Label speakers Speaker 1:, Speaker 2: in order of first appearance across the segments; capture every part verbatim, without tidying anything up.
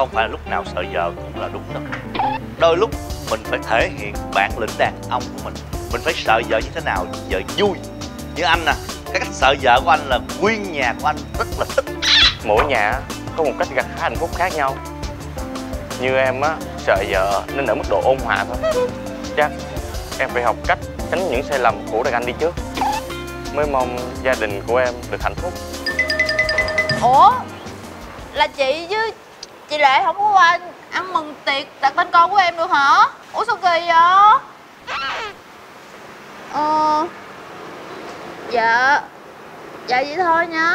Speaker 1: không phải lúc nào sợ vợ cũng là đúng đâu. Đôi lúc mình phải thể hiện bản lĩnh đàn ông của mình. Mình phải sợ vợ như thế nào vợ vui. Như anh nè, cái cách sợ vợ của anh là nguyên nhà của anh rất là thích.
Speaker 2: Mỗi nhà có một cách gặt hái hạnh phúc khác nhau. Như em á, sợ vợ nên ở mức độ ôn hòa thôi. Chắc em phải học cách tránh những sai lầm của đàn anh đi trước, mới mong gia đình của em được hạnh phúc.
Speaker 3: Ủa, là chị với chị Lệ không có qua ăn mừng tiệc đặt tên con của em được hả? Ủa sao kỳ vậy? Ờ... Dạ... Dạ vậy thôi nha.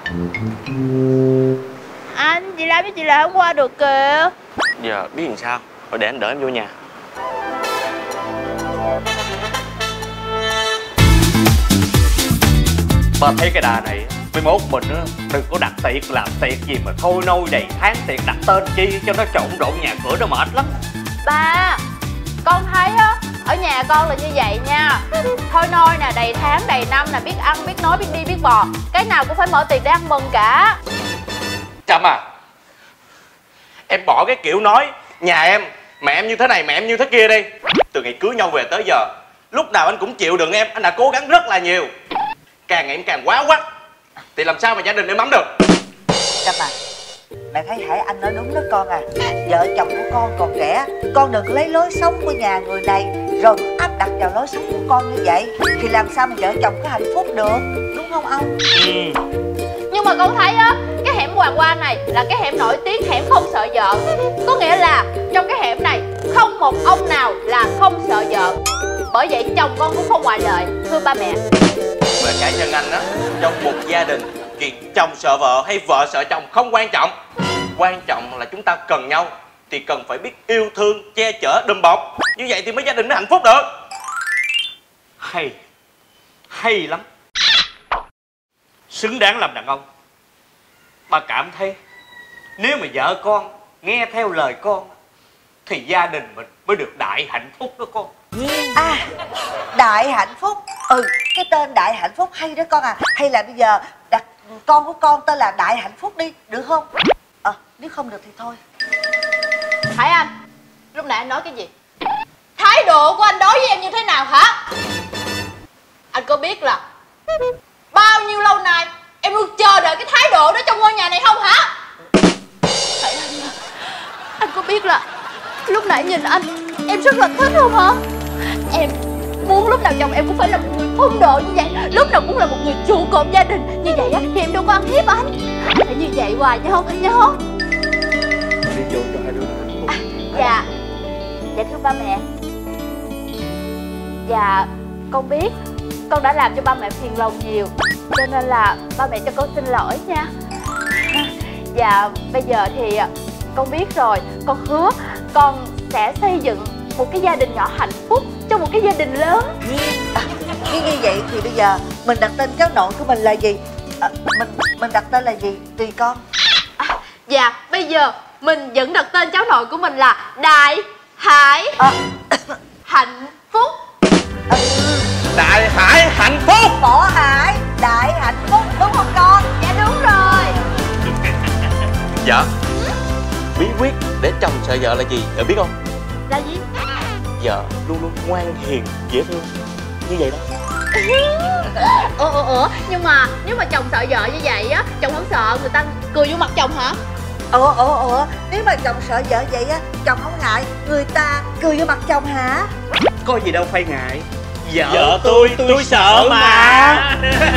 Speaker 3: Anh, chị Lam với chị Lệ không qua được kìa.
Speaker 2: Giờ biết làm sao, rồi để anh đợi em vô nhà.
Speaker 4: Ba thấy cái đà này, mai mốt mình á đừng có đặt tiệc làm tiệc gì mà thôi nôi đầy tháng tiệc đặt tên chi cho nó trộn rộn nhà cửa, nó mệt lắm.
Speaker 3: Ba, con thấy á, ở nhà con là như vậy nha. Thôi nôi nè, đầy tháng đầy năm nè, biết ăn biết nói biết đi biết bò, cái nào cũng phải mở tiệc để ăn mừng cả.
Speaker 2: Trâm à, em bỏ cái kiểu nói nhà em, mẹ em như thế này, mẹ em như thế kia đi. Từ ngày cưới nhau về tới giờ, lúc nào anh cũng chịu đựng em, anh đã cố gắng rất là nhiều. Càng ngày em càng quá quắt, thì làm sao mà gia đình em ấm được.
Speaker 5: Trâm à, mẹ thấy Hải Anh nói đúng đó con à. Vợ chồng của con còn trẻ, con đừng lấy lối sống của nhà người này rồi áp đặt vào lối sống của con như vậy, thì làm sao mà vợ chồng có hạnh phúc được, đúng không ông?
Speaker 4: Ừ.
Speaker 3: Nhưng mà con thấy á, cái hẻm Hoàng Hoa này là cái hẻm nổi tiếng hẻm không sợ vợ. Có nghĩa là trong cái hẻm này không một ông nào là không sợ vợ. Bởi vậy chồng con cũng không ngoại lệ, thưa ba mẹ.
Speaker 2: Về cá nhân anh á, trong một gia đình, chuyện chồng sợ vợ hay vợ sợ chồng không quan trọng. Quan trọng là chúng ta cần nhau, thì cần phải biết yêu thương, che chở, đùm bọc. Như vậy thì mới gia đình mới hạnh phúc được.
Speaker 4: Hay, hay lắm. Xứng đáng làm đàn ông. Ba cảm thấy nếu mà vợ con nghe theo lời con thì gia đình mình mới được đại hạnh phúc đó con.
Speaker 5: À, đại hạnh phúc. Ừ, cái tên đại hạnh phúc hay đó con à. Hay là bây giờ đặt con của con tên là Đại Hạnh Phúc đi, được không? Ờ, à, nếu không được thì thôi.
Speaker 3: Hải Anh, lúc nãy anh nói cái gì? Thái độ của anh đối với em như thế nào hả? Anh có biết là bao nhiêu lâu nay em luôn chờ đợi cái thái độ đó trong ngôi nhà này không hả? Hải Anh, anh có biết là lúc nãy nhìn anh em rất là thích không hả? Em muốn lúc nào chồng em cũng phải là một người phong độ như vậy, lúc nào cũng là một người trụ cột gia đình. Như vậy á thì em đâu có ăn hiếp anh. Anh phải như vậy hoài nha không? Nha không?
Speaker 2: Đi vô cho hai đứa nó hạnh phúc.
Speaker 3: À, dạ. Dạ thưa ba mẹ. Dạ con biết con đã làm cho ba mẹ phiền lòng nhiều, cho nên là ba mẹ cho con xin lỗi nha. Dạ bây giờ thì con biết rồi. Con hứa con sẽ xây dựng một cái gia đình nhỏ hạnh phúc cho một cái gia đình lớn.
Speaker 5: À, như như vậy thì bây giờ mình đặt tên cháu nội của mình là gì? À, mình mình đặt tên là gì? Tùy con.
Speaker 3: À, dạ bây giờ mình vẫn đặt tên cháu nội của mình là Đại Hải à. Hạnh Phúc.
Speaker 5: Ừ.
Speaker 2: Đại Hải Hạnh Phúc.
Speaker 5: Võ Hải Đại Hạnh Phúc, đúng không con?
Speaker 3: Dạ đúng rồi.
Speaker 2: Dạ. Bí quyết để chồng sợ vợ là gì, vợ biết không?
Speaker 3: Là gì?
Speaker 2: Vợ luôn luôn ngoan hiền, dễ thương. Như vậy đó.
Speaker 3: Ủa ủa ủa nhưng mà nếu mà chồng sợ vợ như vậy á, chồng không sợ người ta cười vô mặt chồng hả?
Speaker 5: Ủa ủa ủa nếu mà chồng sợ vợ vậy á, chồng không ngại người ta cười vô mặt chồng hả?
Speaker 4: Có gì đâu phải ngại. Vợ,
Speaker 2: Vợ tôi, tôi, tôi sợ mà.